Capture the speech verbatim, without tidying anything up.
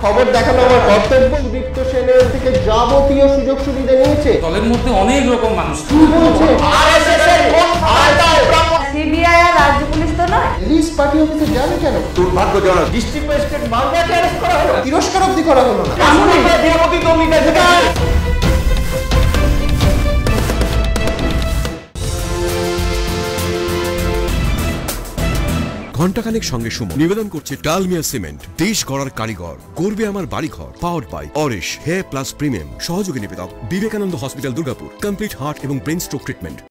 খবর দেখানো আমার কর্তব্য। দীপ্ত সেনের থেকে যাবতীয় সুযোগ সুবিধা নিয়েছে। দলের মধ্যে অনেক রকম মানুষ বলছে সিবিআই আর রাজ্য পুলিশ তো নয়। পুলিশ পার্টি অফিসে যাবে কেন? দুর্ভাগ্যজনক ডিস্ট্রিক্ট ম্যাজিস্ট্রেট মামলাকে অ্যারেস্ট করা হলো, তিরস্কার অবধি করা হলো না। ঘণ্টাখানেক সঙ্গে সুমন নিবেদন করছে ডালমিয়া সিমেন্ট, দেশ গড়ার কারিগর, গড়বে আমার বাড়িঘর। পাওয়ার্ড বাই অরেশ হেয়ার প্লাস প্রিমিয়াম, সহযোগী নিবেদক Vivekananda hospital Durgapur, complete heart এবং ব্রেন স্ট্রোক ট্রিটমেন্ট।